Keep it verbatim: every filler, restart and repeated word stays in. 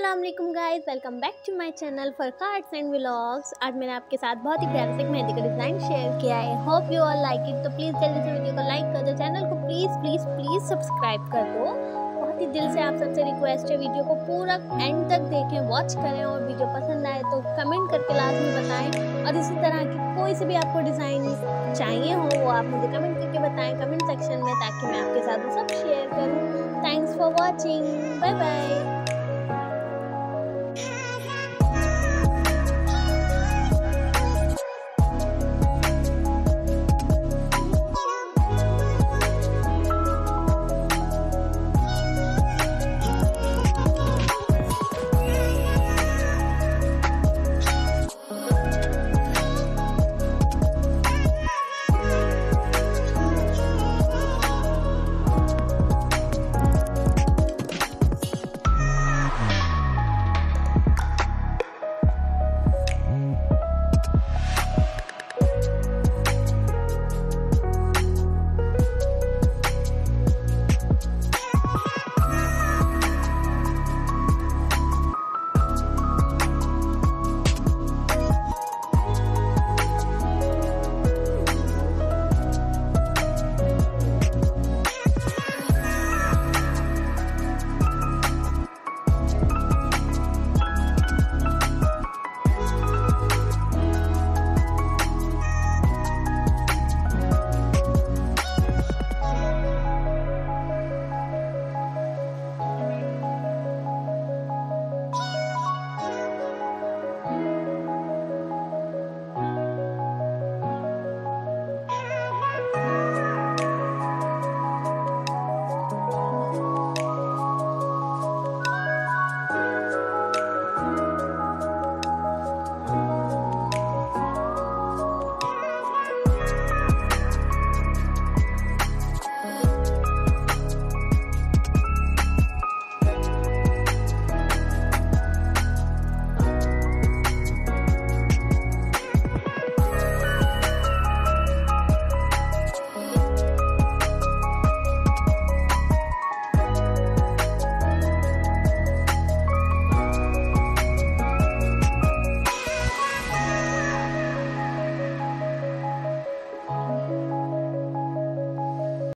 अस्सलाम वालेकुम guys, welcome back to my channel Farka arts and vlogs. आज मैंने आपके साथ बहुत ही प्यारे से एक मेहंदी का डिज़ाइन शेयर किया है। Hope you all like it. तो प्लीज़ जल्दी से वीडियो को लाइक कर दो, चैनल को प्लीज़ प्लीज़ प्लीज़ सब्सक्राइब कर दो। बहुत ही दिल से आप सबसे रिक्वेस्ट है, वीडियो को पूरा एंड तक देखें, वॉच करें और वीडियो पसंद आए तो कमेंट करके लाजमी बताएं। और इसी तरह की कोई से भी आपको डिज़ाइन चाहिए हो वो आप मुझे कमेंट करके बताएं कमेंट सेक्शन में, ताकि मैं आपके साथ वो सब शेयर करूँ। Thanks for watching, bye bye.